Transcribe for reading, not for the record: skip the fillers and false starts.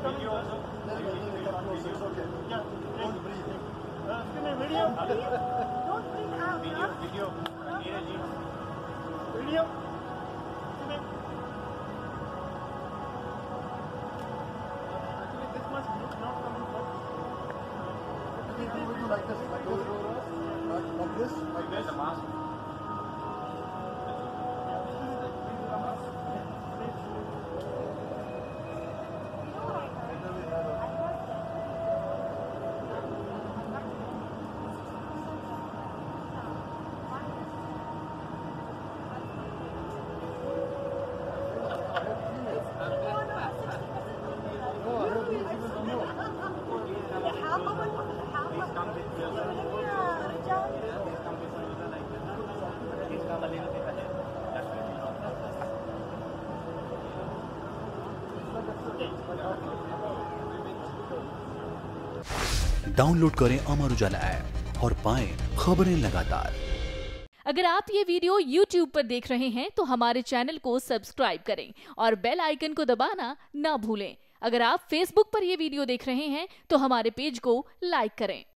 Video also. It's okay. Yeah. Don't breathe. Give me video. Don't breathe out, Video. huh? Video. Neeraj ji. Video. Give me. Actually, this much not coming first. Okay, do it like this, like this, like Where's the mask? Download करें अमर उजाला app और पाएं खबरें लगातार। अगर आप ये video YouTube पर देख रहे हैं तो हमारे चैनल को सब्सक्राइब करें और बेल आइकन को दबाना ना भूलें। अगर आप Facebook पर ये वीडियो देख रहे हैं तो हमारे पेज को लाइक करें।